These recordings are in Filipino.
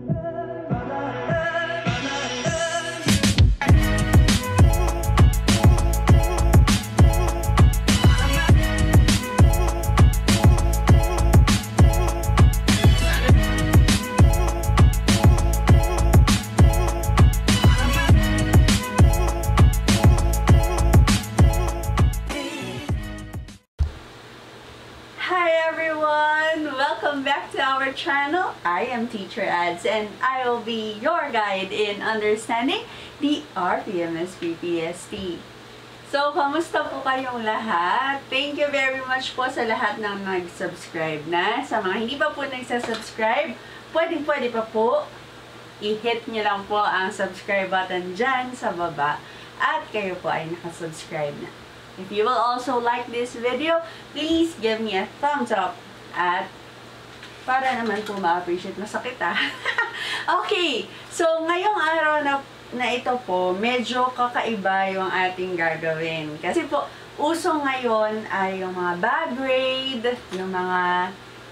Welcome back to our channel. I am Teacher Ads and I will be your guide in understanding the RPMS-PPST. So, kamusta po kayong lahat? Thank you very much po sa lahat ng nag-subscribe na. Sa mga hindi pa po nagsasubscribe, pwede pa po i-hit nyo lang po ang subscribe button dyan sa baba at kayo po ay nakasubscribe na. If you will also like this video, please give me a thumbs up at para naman po ma-appreciate, masakit ah. Okay, so ngayong araw na ito po, medyo kakaiba yung ating gagawin. Kasi po, uso ngayon ay yung mga bag raid, yung mga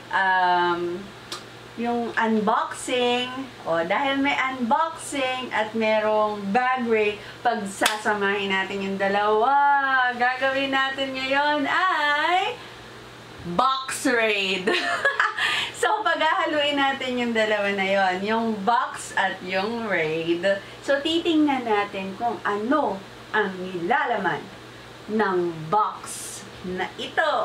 yung unboxing. O, dahil may unboxing at merong bag raid, pagsasamahin natin yung dalawa. Gagawin natin ngayon ay box raid. So, paghahaluin natin yung dalawa na yon, yung box at yung raid. So, titingnan natin kung ano ang nilalaman ng box na ito.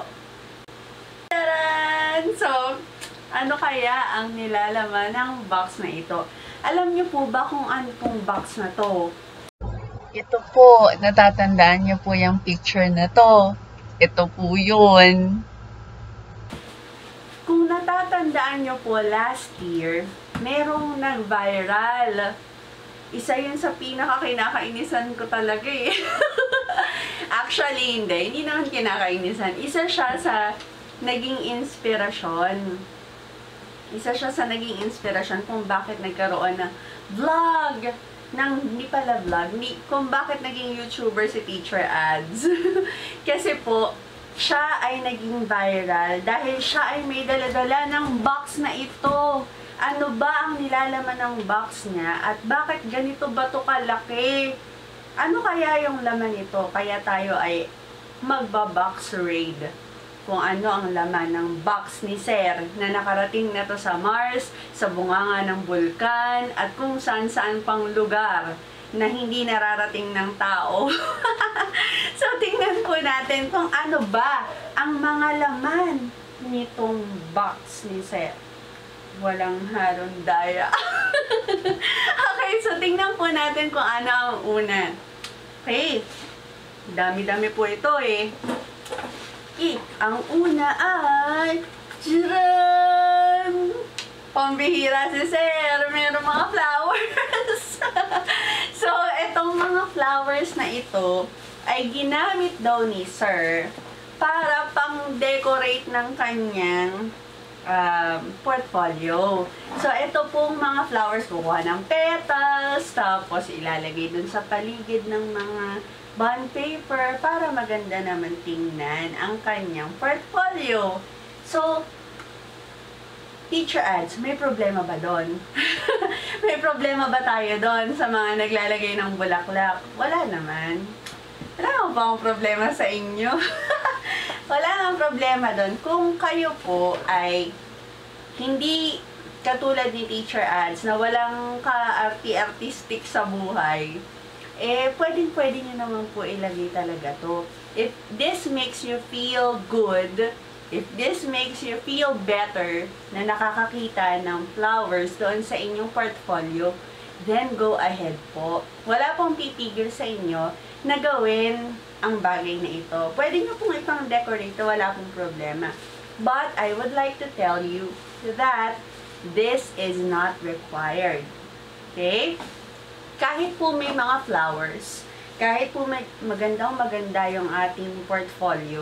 Taran! So, ano kaya ang nilalaman ng box na ito? Alam niyo po ba kung ano pong box na to? Ito po, natatandaan niyo po yung picture na to. Ito po yun. Kung natatandaan nyo po, last year, merong nag-viral. Isa yun sa pinaka-kinakainisan ko talaga eh. Actually, hindi naman kinakainisan. Isa siya sa naging inspirasyon. Kung bakit nagkaroon ng vlog. Hindi pala vlog, kung bakit naging YouTuber si Teacher Ads. Kasi po, siya ay naging viral dahil siya ay may dala-dala ng box na ito. Ano ba ang nilalaman ng box niya at bakit ganito ba ito kalaki? Ano kaya yung laman nito? Kaya tayo ay magba-box raid. Kung ano ang laman ng box ni Sir na nakarating na to sa Mars, sa bunganga ng bulkan, at kung saan-saan pang lugar na hindi nararating ng tao. So, tingnan po natin kung ano ba ang mga laman nitong box ni Sir. Walang halong daya. Okay, so tingnan po natin kung ano ang una. Okay, dami-dami po ito eh. Ang una ay Jiran! Pambihira si Sir, mayroong mga flowers. So, itong mga flowers na ito ay ginamit daw ni Sir para pang-decorate ng kanyang portfolio. So, ito pong mga flowers, kukuha ng petals, tapos ilalagay dun sa paligid ng mga bond paper para maganda naman tingnan ang kanyang portfolio. So, Teacher Ads, may problema ba doon? May problema ba tayo doon sa mga naglalagay ng bulaklak? Wala naman. Wala naman ba akong problema sa inyo? Wala namang problema doon. Kung kayo po ay hindi katulad ni Teacher Ads na walang ka-artistic sa buhay, eh, pwedeng-pwede nyo naman po ilagay talaga to. If this makes you feel good, if this makes you feel better na nakakakita ng flowers doon sa inyong portfolio, then go ahead po. Wala pong pipigil sa inyo na gawin ang bagay na ito. Pwede nyo pong ipang-decorate, wala pong problema. But I would like to tell you that this is not required. Okay? Kahit po may mga flowers, kahit po magandang-maganda yung ating portfolio,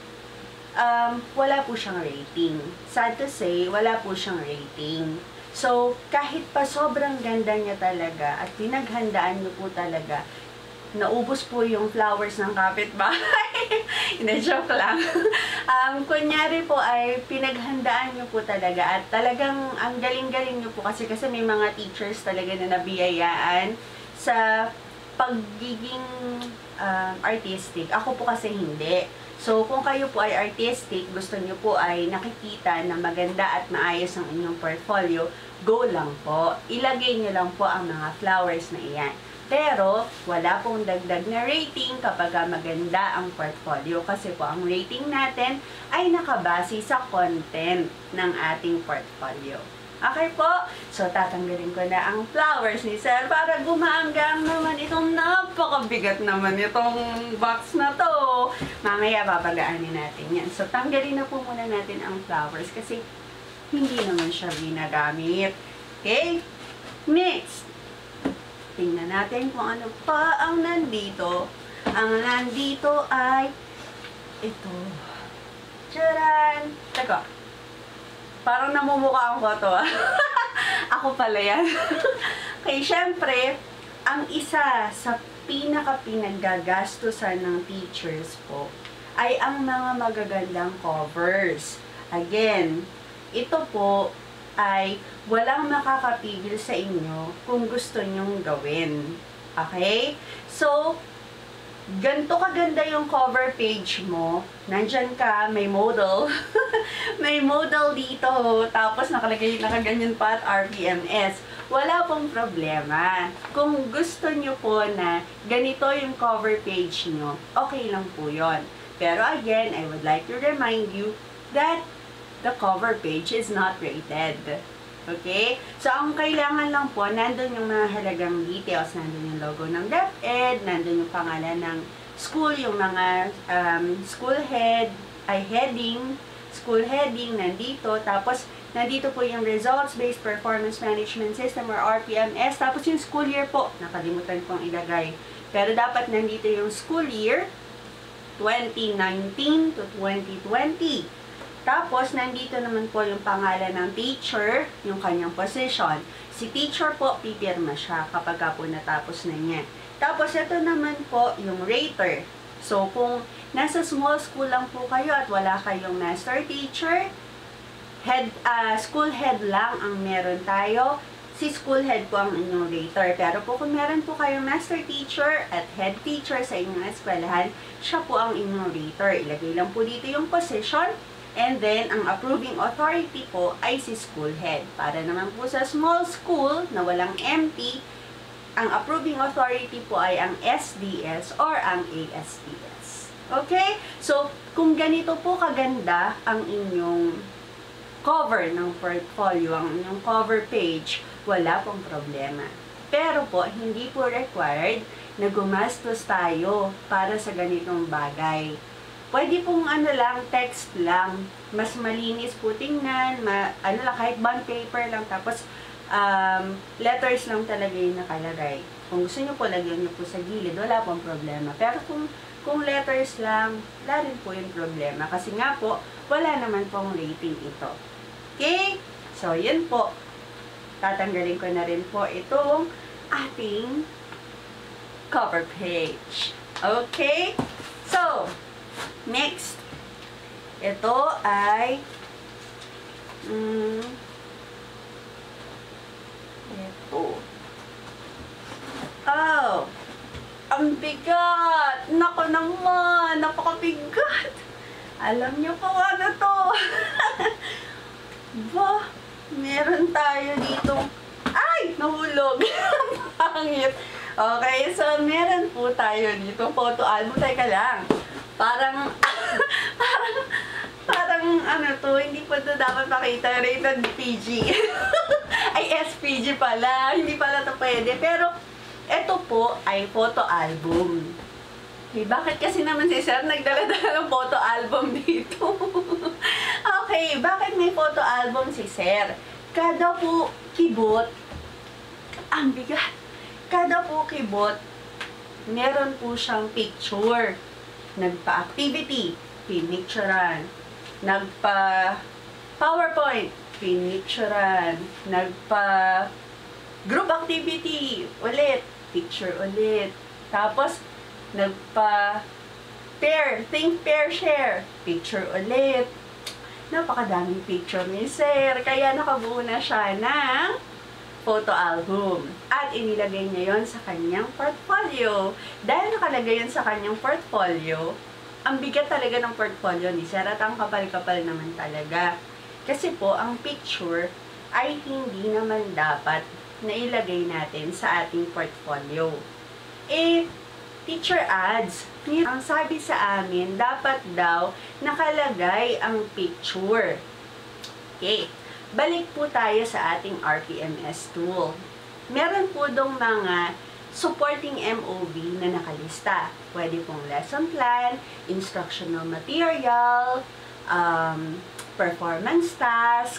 wala po siyang rating. Sad to say, wala po siyang rating. So, kahit pa sobrang ganda niya talaga at pinaghandaan niyo po talaga, naubos po yung flowers ng kapitbahay. Hindi, joke lang. Kunyari po ay pinaghandaan nyo po talaga at talagang ang galing-galing nyo po kasi may mga teachers talaga na nabiyayaan sa pagiging artistic. Ako po kasi hindi. So, kung kayo po ay artistic, gusto nyo po ay nakikita na maganda at maayos ang inyong portfolio, go lang po. Ilagay nyo lang po ang mga flowers na iyan. Pero, wala pong dagdag na rating kapag maganda ang portfolio kasi po ang rating natin ay nakabase sa content ng ating portfolio. Okay po? So, tatanggalin ko na ang flowers ni Sir para gumaanggang naman itong napakabigat naman itong box na to. Mamaya, papagaanin natin yan. So, tanggalin na po muna natin ang flowers kasi hindi naman siya ginagamit. Okay? Next! Tingnan natin kung ano pa ang nandito. Ang nandito ay ito. Tcharan! Teka. Parang namumukha ang photo. Ako pala yan. Okay, syempre, ang isa sa pinaka-pinaggagastusan ng teachers po ay ang mga magagandang covers. Again, ito po ay walang makakapigil sa inyo kung gusto nyong gawin. Okay? So, ganito kaganda yung cover page mo. Nandyan ka, may model. May model dito. Tapos nakalagay, nakaganyan pa at RPMS. Wala pong problema. Kung gusto nyo po na ganito yung cover page nyo, okay lang po yon. Pero again, I would like to remind you that the cover page is not rated. Okay? So, ang kailangan lang po, nandun yung mga halagang details. Nandun yung logo ng DepEd, nandun yung pangalan ng school, yung mga school head, school heading, nandito. Tapos, nandito po yung Results-Based Performance Management System or RPMS. Tapos, yung school year po, nakalimutan kong ilagay. Pero, dapat nandito yung school year, 2019 to 2020. Tapos, nandito naman po yung pangalan ng teacher, yung kanyang position. Si teacher po, pipirma siya kapag po natapos na niya. Tapos, ito naman po yung rater. So, kung nasa small school lang po kayo at wala kayong master teacher, school head lang ang meron tayo. Si school head po ang inyong rater. Pero po kung meron po kayong master teacher at head teacher sa inyong eskwelahan, siya po ang inyong rater. Ilagay lang po dito yung position. And then, ang approving authority po ay si school head. Para naman po sa small school na walang empty, ang approving authority po ay ang SDS or ang ASTS. Okay? So, kung ganito po kaganda ang inyong cover ng portfolio, ang inyong cover page, wala pong problema. Pero po, hindi po required na gumastos tayo para sa ganitong bagay. Pwede pong text lang. Mas malinis po tingnan. Kahit bond paper lang. Tapos, letters lang talaga yung nakalagay. Kung gusto nyo po, lagyan nyo po sa gilid. Wala pong problema. Pero kung letters lang, wala rin po yung problema. Kasi nga po, wala naman pong rating ito. Okay? So, yun po. Tatanggalin ko na rin po itong ating cover page. Okay? So, next, ito ay ito. Oh, ang bigat! Nako naman, napakabigat! Alam niyo po ano to? Ba, meron tayo dito. Ay, nahulog! Pangit! Okay, so meron po tayo dito photo album. Teka lang. Parang hindi pa ito dapat makita. Rated PG. Ay, SPG pala. Hindi pala ito pwede. Pero, ito po ay photo album. Okay, bakit kasi naman si Sir nagdala-dala ng photo album dito? Okay, bakit may photo album si Sir? Kada po kibot, ang bigat. Kada po kibot, meron po siyang picture. Nagpa-activity, pinicturan. Nagpa-PowerPoint, pinicturan. Nagpa-group activity, ulit, picture ulit. Tapos, nagpa-pair, think, pair, share. Picture ulit. Napakadaming picture ni Sir. Kaya nakabuo na siya ng photo album. At inilagay niya yon sa kanyang portfolio. Dahil nakalagay yon sa kanyang portfolio, ang bigat talaga ng portfolio ni Sir at ang kapal-kapal naman talaga. Kasi po, ang picture ay hindi naman dapat na ilagay natin sa ating portfolio. Teacher ads, ang sabi sa amin, dapat daw nakalagay ang picture. Okay, balik po tayo sa ating RPMS tool. Meron po dong mga supporting MOV na nakalista. Pwede pong lesson plan, instructional material, performance task,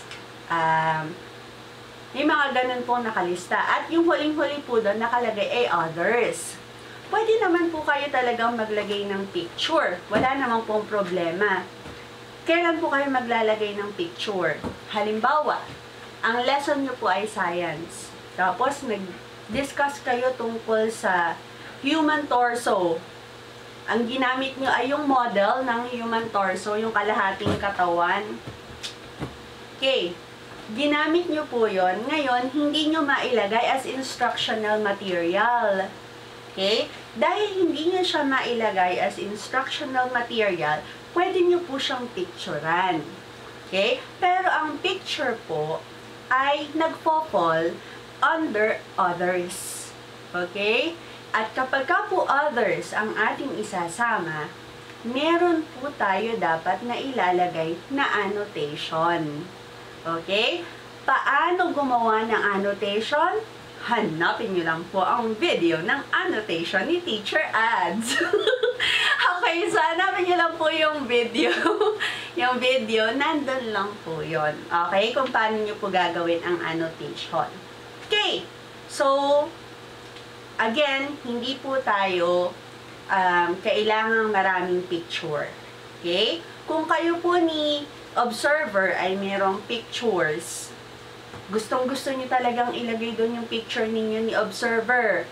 may mga ganun pong nakalista. At yung huling-huli po doon nakalagay ay others. Pwede naman po kayo talagang maglagay ng picture. Wala namang pong problema. Kailan po kayo maglalagay ng picture? Halimbawa, ang lesson nyo po ay science. Tapos, discuss kayo tungkol sa human torso. Ang ginamit nyo ay yung model ng human torso, yung kalahating katawan. Okay. Ginamit nyo po yon. Ngayon, hindi nyo mailagay as instructional material. Okay? Dahil hindi nyo siya mailagay as instructional material, pwede nyo po siyang picturean. Okay? Pero ang picture po ay nagpo-fall under others. Okay? At kapag ka po others ang ating isasama, meron po tayo dapat na ilalagay na annotation. Okay? Paano gumawa ng annotation? Hanapin nyo lang po ang video ng annotation ni Teacher Ads. Okay, so hanapin nyo lang po yung video. Yung video, nandun lang po yon. Okay? Kung paano nyo po gagawin ang annotation. Okay, so, again, hindi po tayo kailangang maraming picture. Okay? Kung kayo po ni observer ay merong pictures, gustong-gusto nyo talagang ilagay doon yung picture ninyo ni observer,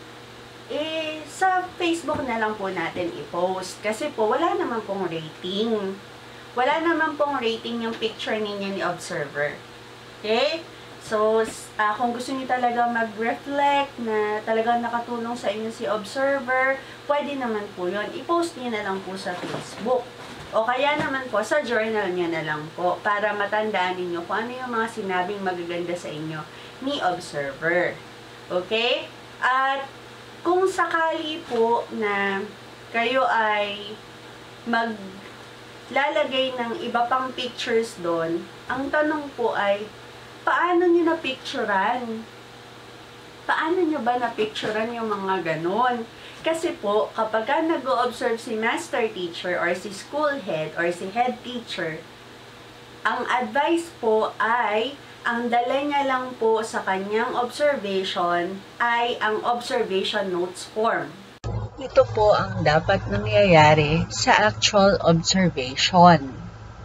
sa Facebook na lang po natin i-post. Kasi po, wala naman pong rating. Wala naman pong rating yung picture ninyo ni observer. Okay? So, kung gusto niyo talaga mag-reflect na talagang nakatulong sa inyo si observer, pwede naman po yun. I-post niyo na lang po sa Facebook. O kaya naman po, sa journal niyo na lang po para matandaan niyo kung ano yung mga sinabing magaganda sa inyo ni observer. Okay? At kung sakali po na kayo ay maglalagay ng iba pang pictures doon, ang tanong po ay, paano nyo na-picturean? Paano nyo ba na-picturean yung mga ganon? Kasi po, kapag nag-o-observe si master teacher or si school head or si head teacher, ang advice po ay, ang dala niya lang po sa kanyang observation ay ang observation notes form. Ito po ang dapat nangyayari sa actual observation.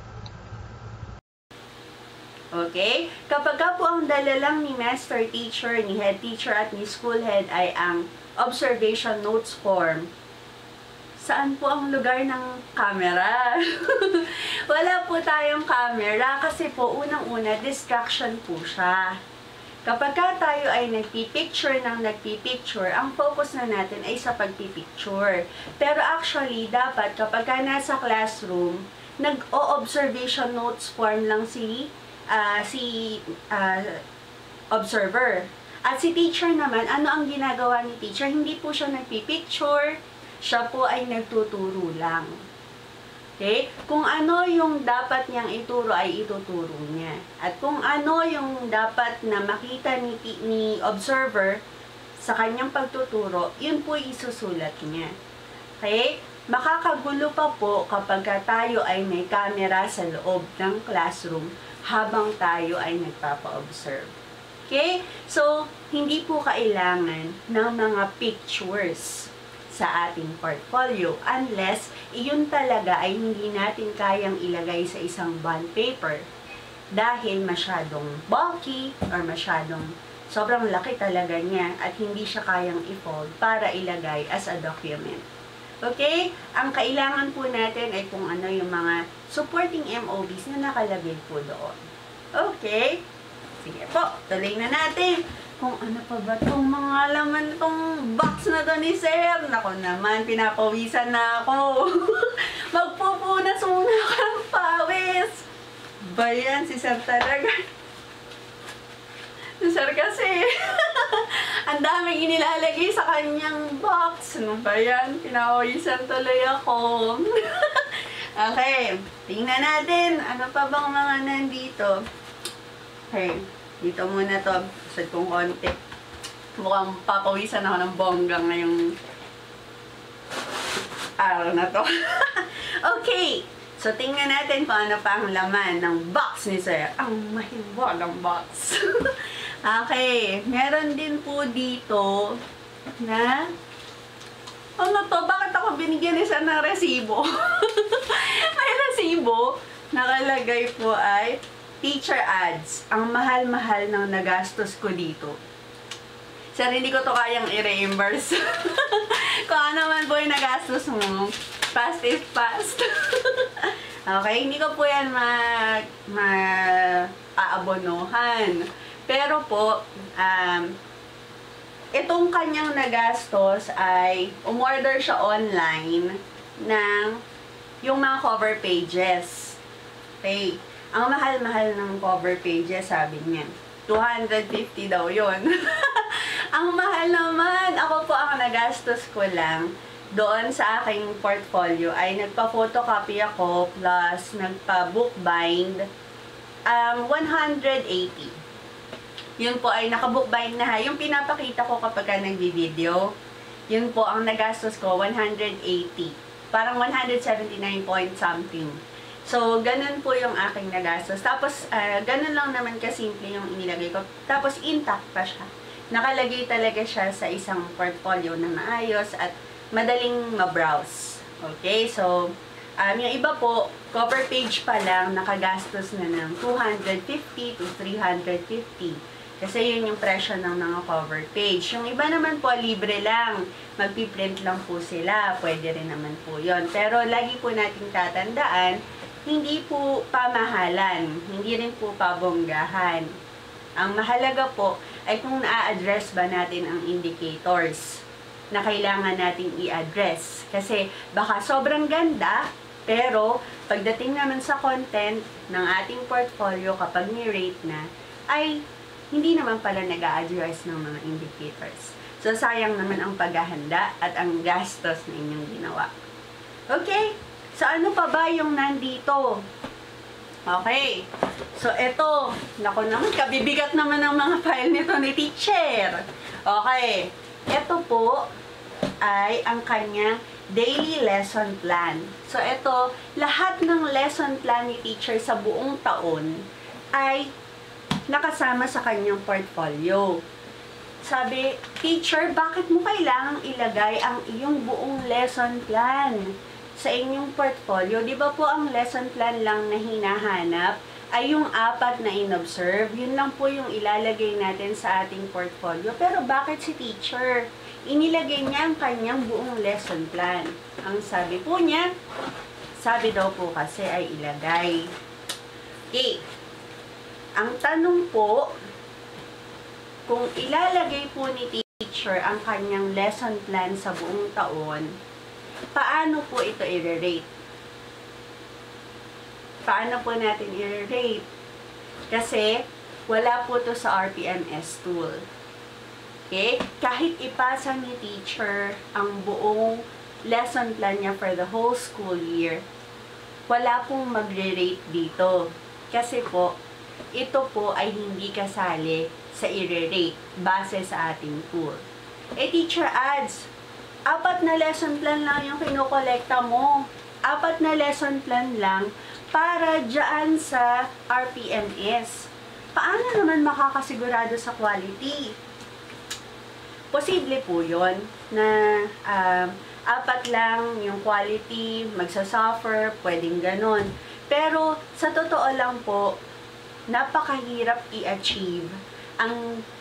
Okay? Kapag po ang dala lang ni master teacher, ni head teacher at ni school head ay ang observation notes form, saan po ang lugar ng camera? Wala po tayong camera kasi po unang-una distraction po siya. Kapag tayo ay nagpipicture ng nagpipicture, ang focus na natin ay sa pagpipicture. Pero actually, dapat kapag nasa classroom, nag-o-observation notes form lang si observer. At si teacher naman, ano ang ginagawa ni teacher? Hindi po siya nagpipicture, siya po ay nagtuturo lang. Okay? Kung ano yung dapat niyang ituro ay ituturo niya. At kung ano yung dapat na makita ni observer sa kanyang pagtuturo, yun po isusulat niya. Okay? Makakagulo pa po kapag tayo ay may camera sa loob ng classroom habang tayo ay nagpapa-observe. Okay? So, hindi po kailangan ng mga pictures sa ating portfolio unless iyon talaga ay hindi natin kayang ilagay sa isang bond paper dahil masyadong bulky or masyadong sobrang laki talaga niya at hindi siya kayang i-fold para ilagay as a document. Okay? Ang kailangan po natin ay kung ano yung mga supporting MOBs na nakalagay po doon. Okay? Sige po, tuloy na natin. Kung ano pa ba itong mga laman itong box na to ni Sir? Nako naman, pinapawisan na ako. Magpupunas muna ako ng pawis. Ba yan, si Sir talaga. Si Sir kasi, ang daming inilalagay sa kanyang box. Ano ba yan? Pinapawisan tuloy ako. Okay, tingnan natin. Ano pa bang mga nandito? Okay, dito muna to. Usad kong konti. Mukhang papawisan ako ng bongga ngayong araw na to. Okay, so tingnan natin kung ano pa ang laman ng box ni Sir. Ang mahiwagang box. Okay, meron din po dito na ano to? Bakit ako binigyan ni Sir ng resibo? May resibo. Nakalagay po ay teacher ads. Ang mahal-mahal ng nagastos ko dito. Sir, hindi ko to kayang i-reimburse. Kung ano man po yung nagastos mo, past is past. Okay, hindi ko po yan aabonohan. Pero po, itong kanyang nagastos ay umorder siya online ng yung mga cover pages. Okay. Ang mahal-mahal ng cover pages, sabi niya. 250 daw yun. Ang mahal naman. Ako po ang nagastos ko lang doon sa aking portfolio ay nagpa-photocopy ako plus nagpa-bookbind 180. Yun po ay naka-bookbind na ha. Yung pinapakita ko kapag nagbi-video, yun po ang nagastos ko 180. Parang 179 point something. So, ganun po yung aking nagastos. Tapos, ganun lang naman kasimple yung inilagay ko. Tapos, intact pa siya. Nakalagay talaga siya sa isang portfolio na maayos at madaling ma-browse. Okay? So, yung iba po, cover page pa lang, nakagastos na ng 250 to 350. Kasi yun yung presyo ng mga cover page. Yung iba naman po, libre lang. Magpiprint lang po sila. Pwede rin naman po yun. Pero, lagi po nating tatandaan, hindi po pamahalan, hindi rin po pabonggahan. Ang mahalaga po ay kung na-address ba natin ang indicators na kailangan nating i-address. Kasi baka sobrang ganda, pero pagdating naman sa content ng ating portfolio kapag ni-rate na, ay hindi naman pala nag-a-address ng mga indicators. So, sayang naman ang paghahanda at ang gastos na inyong ginawa. Okay? So, ano pa ba yung nandito? Okay. So, eto. Naku naman, kabibigat naman ang mga file nito ni teacher. Okay. Eto po ay ang kanyang daily lesson plan. So, eto, lahat ng lesson plan ni teacher sa buong taon ay nakasama sa kanyang portfolio. Sabi, teacher, bakit mo kailangang ilagay ang iyong buong lesson plan sa inyong portfolio? Di ba po ang lesson plan lang na hinahanap ay yung 4 na in-observe? Yun lang po yung ilalagay natin sa ating portfolio. Pero bakit si teacher? Inilagay niya ang kanyang buong lesson plan. Ang sabi po niya, sabi daw po kasi ay ilagay. Okay. Ang tanong po, kung ilalagay po ni teacher ang kanyang lesson plan sa buong taon, paano po ito i-rate? Paano po natin i-rate? Kasi, wala po to sa RPMS tool. Okay? Kahit ipasa ni teacher ang buong lesson plan niya for the whole school year, wala pong magre-rate dito. Kasi po, ito po ay hindi kasali sa i-rate base sa ating tool. Teacher ads, 4 na lesson plan lang yung kinokolekta mo. 4 na lesson plan lang para dyan sa RPMS. Paano naman makakasigurado sa quality? Posible po yun na 4 lang yung quality, magsasuffer, pwedeng ganon. Pero sa totoo lang po, napakahirap i-achieve ang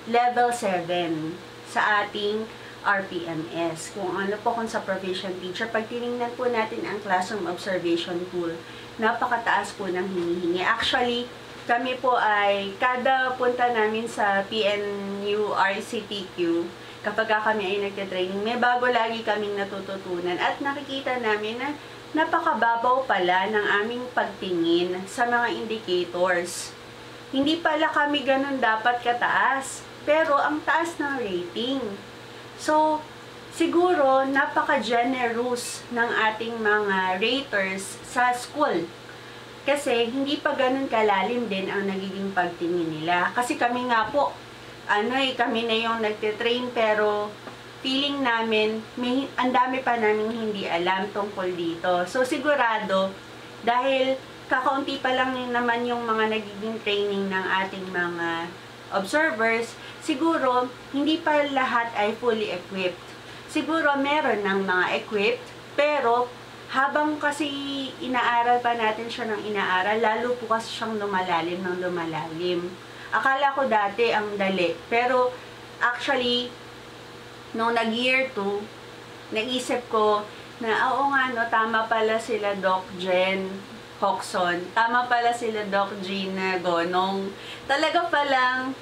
level 7 sa ating RPMS. Kung ano po kung sa provision teacher, pag tinignan po natin ang classroom observation tool, napakataas po ng hinihingi. Actually, kami po ay kada punta namin sa PNU RCTQ, kapag kami ay nagte-training, may bago lagi kaming natututunan at nakikita namin na napakababaw pala ng aming pagtingin sa mga indicators. Hindi pala kami ganun dapat kataas, pero ang taas ng rating. So, siguro, napaka-generous ng ating mga raters sa school. Kasi, hindi pa ganun kalalim din ang nagiging pagtingin nila. Kasi kami nga po, kami na yung nagtitrain, pero feeling namin, ang dami pa namin hindi alam tungkol dito. So, sigurado, dahil kakaunti pa lang naman yung mga nagiging training ng ating mga observers, siguro, hindi pa lahat ay fully equipped. Siguro, meron ng mga equipped, pero habang kasi inaaral pa natin siya ng inaaral, lalo po kasi siyang lumalalim ng lumalalim. Akala ko dati ang dali, pero actually, nung nag-year 2, naisip ko na, oo nga, no, tama pala sila Doc Jen Hoxon, tama pala sila Doc Gina Gonong. Talaga palang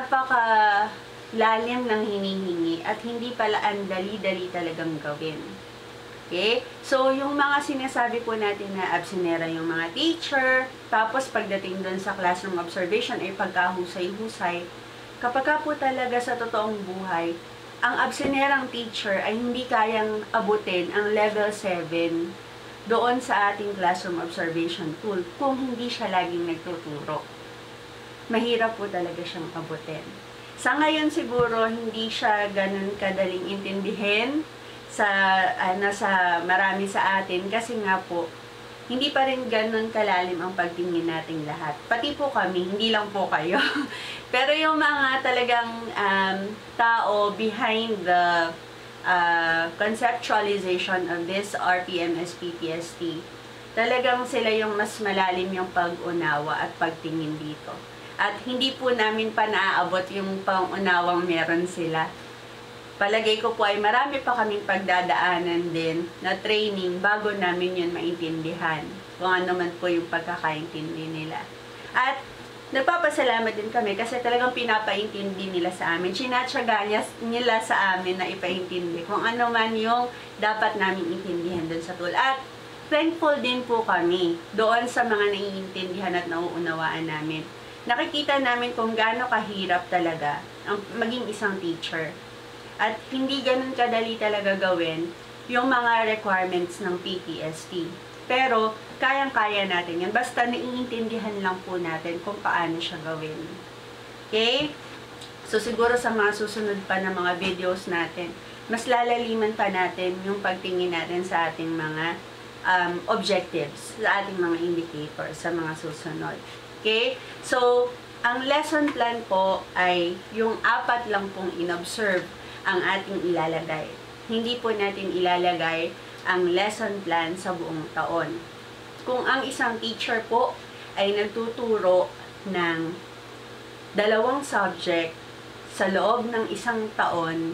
napaka-lalim ng hinihingi at hindi pala ang dali-dali talagang gawin. Okay? So, yung mga sinasabi po natin na absenera yung mga teacher, tapos pagdating doon sa classroom observation ay pagkahusay-husay, kapag ka po talaga sa totoong buhay, ang absenerang teacher ay hindi kayang abutin ang level 7 doon sa ating classroom observation tool kung hindi siya laging nagtuturo. Mahirap po talaga siyang abutin. Sa ngayon siguro, hindi siya ganun kadaling intindihin sa marami sa atin kasi nga po, hindi pa rin ganun kalalim ang pagtingin nating lahat. Pati po kami, hindi lang po kayo. Pero yung mga talagang tao behind the conceptualization of this RPMS-PPST, talagang sila yung mas malalim yung pag-unawa at pagtingin dito. At hindi po namin pa naaabot yung pang-unawang meron sila. Palagay ko po ay marami pa kaming pagdadaanan din na training bago namin yun maintindihan. Kung ano man po yung pagkakaintindi nila. At nagpapasalamat din kami kasi talagang pinapaintindi nila sa amin. Sinatsaga nila sa amin na ipaintindi kung ano man yung dapat namin intindihan doon sa tool. At thankful din po kami doon sa mga naiintindihan at nauunawaan namin. Nakikita namin kung gaano kahirap talaga ang maging isang teacher. At hindi ganun kadali talaga gawin yung mga requirements ng PPST. Pero, kayang-kaya natin yan. Basta naiintindihan lang po natin kung paano siya gawin. Okay? So, siguro sa mga susunod pa na mga videos natin, mas lalaliman pa natin yung pagtingin natin sa ating mga objectives, sa ating mga indicators, sa mga susunod. Okay? So, ang lesson plan po ay yung 4 lang pong inobserve ang ating ilalagay. Hindi po natin ilalagay ang lesson plan sa buong taon. Kung ang isang teacher po ay nagtuturo ng 2 subject sa loob ng isang taon,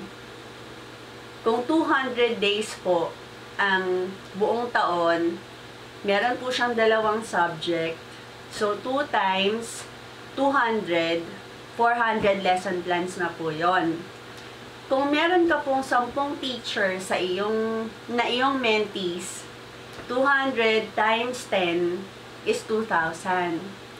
kung 200 days po ang buong taon, meron po siyang 2 subject. So, 2 times 200, 400 lesson plans na po yon. Kung meron ka pong 10 teacher sa iyong mentees, 200 times 10 is 2,000.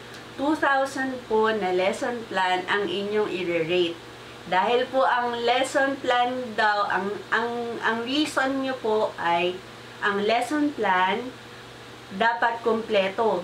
2,000 po na lesson plan ang inyong i-rate. Dahil po ang lesson plan daw, ang reason nyo po ay ang lesson plan dapat kumpleto.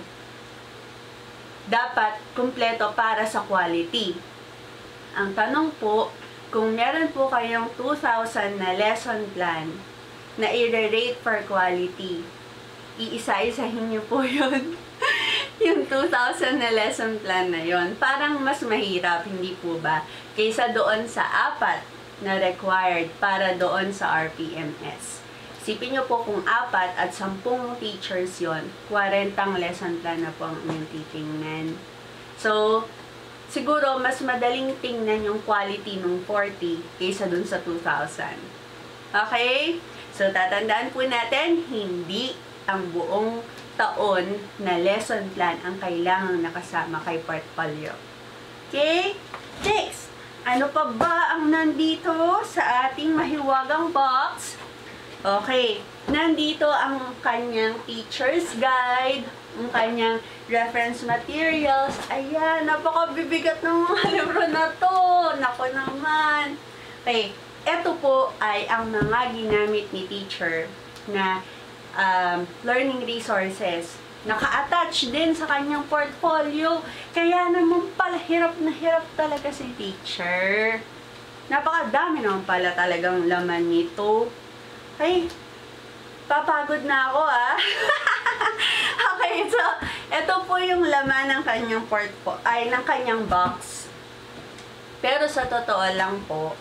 Dapat kumpleto para sa quality. Ang tanong po, kung meron po kayong 2,000 na lesson plan na i-rate for quality, iisa-isahin nyo po yun. Yung 2,000 na lesson plan na yon, parang mas mahirap, hindi po ba? Kaysa doon sa 4 na required para doon sa RPMS. Isipin nyo po kung 4 at 10 teachers yon, 40 lesson plan na po ang inyong titingnan. So, siguro mas madaling tingnan yung quality ng 40 kaysa dun sa 2,000. Okay? So, tatandaan po natin, hindi ang buong taon na lesson plan ang kailangang nakasama kay portfolio. Okay? Next, ano pa ba ang nandito sa ating mahiwagang box? Okay, nandito ang kanyang teacher's guide, ang kanyang reference materials. Ayan, napakabibigat ng mga libro na to. Nako naman. Okay, eto po ay ang mga ginamit ni teacher na learning resources. Naka-attach din sa kanyang portfolio. Kaya naman pala, hirap na hirap talaga si teacher. Napakadami naman pala talagang laman nito. Ay, papagod na ako Okay, so, ito po yung laman ng kanyang ng kanyang box. Pero sa totoo lang po,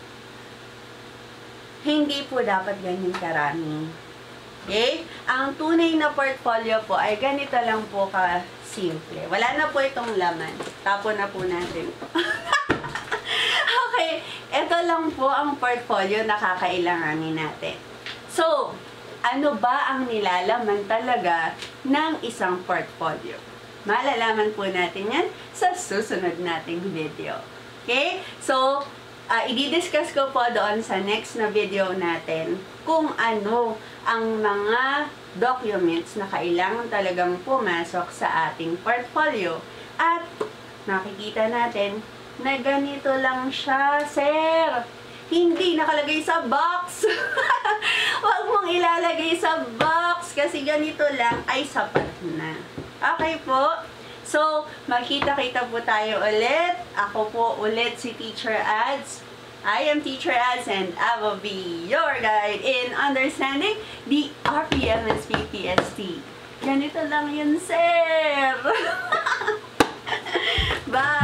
hindi po dapat ganyan karami. Okay? Ang tunay na portfolio po ay ganito lang po ka-simple. Wala na po itong laman. Tapon na po natin. Okay, ito lang po ang portfolio na kakailanganin natin. So, ano ba ang nilalaman talaga ng isang portfolio? Malalaman po natin yan sa susunod nating video. Okay? So, i-discuss ko po doon sa next na video natin kung ano ang mga documents na kailangan talagang pumasok sa ating portfolio. At makikita natin na ganito lang siya, sir. Hindi nakalagay sa box. Huwag mong ilalagay sa box kasi ganito lang ay sapat na. Okay po? So, makita-kita po tayo ulit. Ako po ulit si Teacher Ads. I am Teacher Ads and I will be your guide in understanding the RPMS-PPST. Ganito lang yun, sir. Bye!